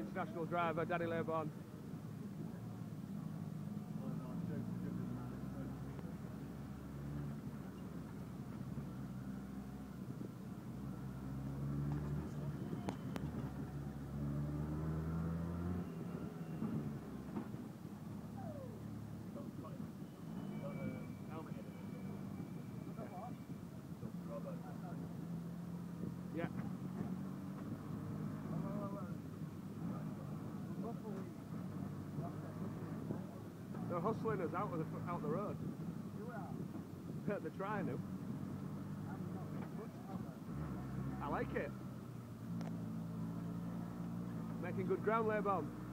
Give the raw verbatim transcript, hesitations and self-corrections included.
international driver Danny Labourne. Yeah. They're hustling us out of the out the road. They're trying to. I like it. Making good ground, Labourne.